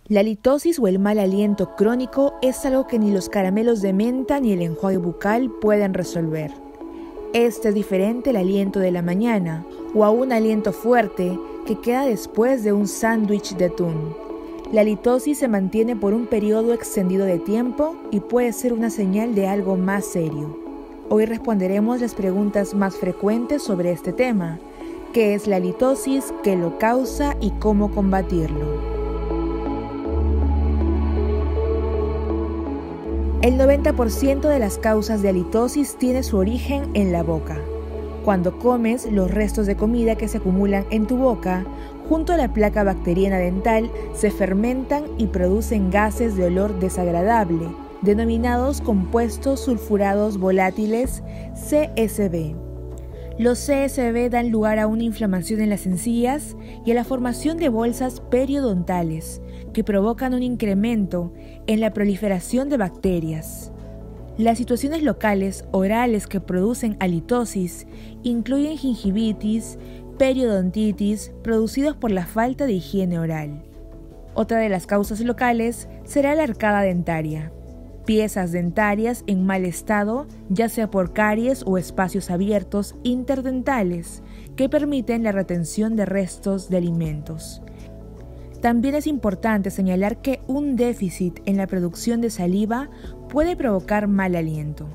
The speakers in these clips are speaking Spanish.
La halitosis o el mal aliento crónico es algo que ni los caramelos de menta ni el enjuague bucal pueden resolver. Este es diferente al aliento de la mañana o a un aliento fuerte que queda después de un sándwich de atún. La halitosis se mantiene por un periodo extendido de tiempo y puede ser una señal de algo más serio. Hoy responderemos las preguntas más frecuentes sobre este tema: ¿qué es la halitosis?, qué lo causa y cómo combatirlo. El 90% de las causas de halitosis tiene su origen en la boca. Cuando comes, los restos de comida que se acumulan en tu boca, junto a la placa bacteriana dental, se fermentan y producen gases de olor desagradable, denominados compuestos sulfurados volátiles, CSV. Los CSV dan lugar a una inflamación en las encías y a la formación de bolsas periodontales, que provocan un incremento en la proliferación de bacterias. Las situaciones locales orales que producen halitosis incluyen gingivitis, periodontitis, producidos por la falta de higiene oral. Otra de las causas locales será la arcada dentaria. Piezas dentarias en mal estado, ya sea por caries o espacios abiertos interdentales, que permiten la retención de restos de alimentos. También es importante señalar que un déficit en la producción de saliva puede provocar mal aliento.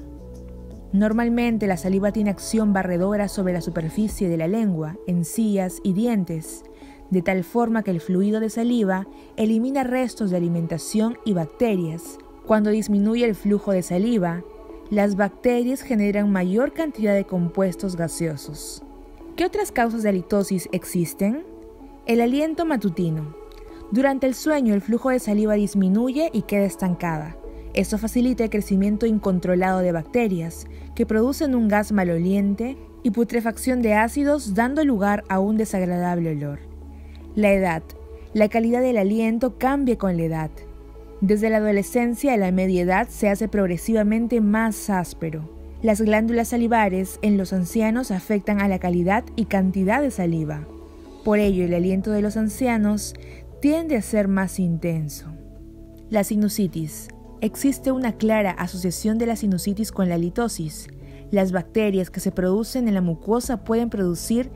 Normalmente la saliva tiene acción barredora sobre la superficie de la lengua, encías y dientes, de tal forma que el fluido de saliva elimina restos de alimentación y bacterias. Cuando disminuye el flujo de saliva, las bacterias generan mayor cantidad de compuestos gaseosos. ¿Qué otras causas de halitosis existen? El aliento matutino. Durante el sueño, el flujo de saliva disminuye y queda estancada. Esto facilita el crecimiento incontrolado de bacterias, que producen un gas maloliente y putrefacción de ácidos, dando lugar a un desagradable olor. La edad. La calidad del aliento cambia con la edad. Desde la adolescencia a la media edad se hace progresivamente más áspero. Las glándulas salivares en los ancianos afectan a la calidad y cantidad de saliva. Por ello, el aliento de los ancianos tiende a ser más intenso. La sinusitis. Existe una clara asociación de la sinusitis con la halitosis. Las bacterias que se producen en la mucosa pueden producir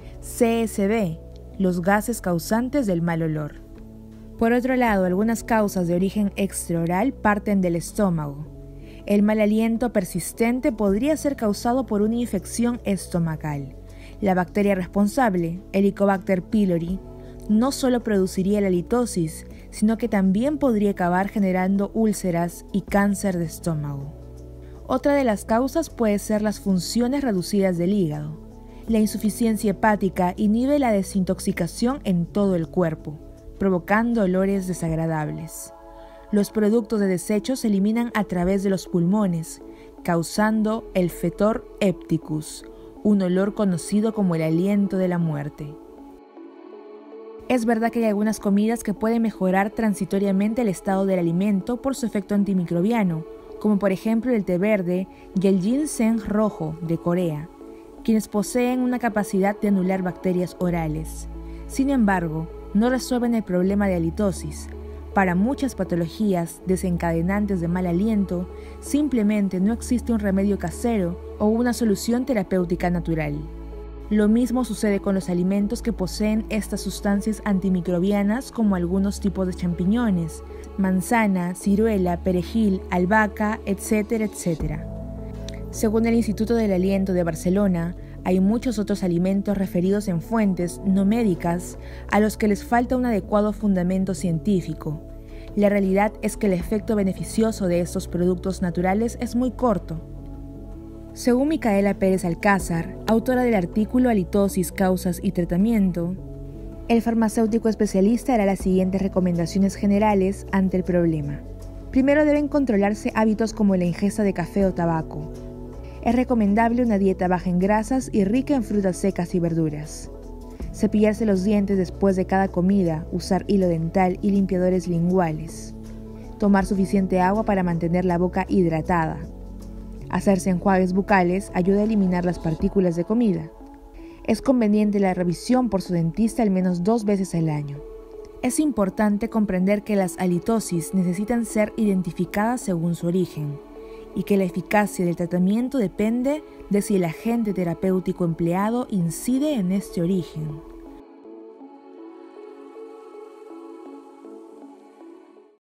CSV, los gases causantes del mal olor. Por otro lado, algunas causas de origen extraoral parten del estómago. El mal aliento persistente podría ser causado por una infección estomacal. La bacteria responsable, Helicobacter pylori, no solo produciría la halitosis, sino que también podría acabar generando úlceras y cáncer de estómago. Otra de las causas puede ser las funciones reducidas del hígado. La insuficiencia hepática inhibe la desintoxicación en todo el cuerpo, provocando olores desagradables. Los productos de desecho se eliminan a través de los pulmones, causando el fetor hepticus, un olor conocido como el aliento de la muerte. Es verdad que hay algunas comidas que pueden mejorar transitoriamente el estado del alimento por su efecto antimicrobiano, como por ejemplo el té verde y el ginseng rojo de Corea, quienes poseen una capacidad de anular bacterias orales. Sin embargo, no resuelven el problema de halitosis. Para muchas patologías desencadenantes de mal aliento, simplemente no existe un remedio casero o una solución terapéutica natural. Lo mismo sucede con los alimentos que poseen estas sustancias antimicrobianas, como algunos tipos de champiñones, manzana, ciruela, perejil, albahaca, etcétera, etcétera. Según el Instituto del Aliento de Barcelona, hay muchos otros alimentos referidos en fuentes no médicas a los que les falta un adecuado fundamento científico. La realidad es que el efecto beneficioso de estos productos naturales es muy corto. Según Micaela Pérez Alcázar, autora del artículo Halitosis, causas y tratamiento, el farmacéutico especialista hará las siguientes recomendaciones generales ante el problema. Primero, deben controlarse hábitos como la ingesta de café o tabaco. Es recomendable una dieta baja en grasas y rica en frutas secas y verduras. Cepillarse los dientes después de cada comida, usar hilo dental y limpiadores linguales. Tomar suficiente agua para mantener la boca hidratada. Hacerse enjuagues bucales ayuda a eliminar las partículas de comida. Es conveniente la revisión por su dentista al menos 2 veces al año. Es importante comprender que las halitosis necesitan ser identificadas según su origen y que la eficacia del tratamiento depende de si el agente terapéutico empleado incide en este origen.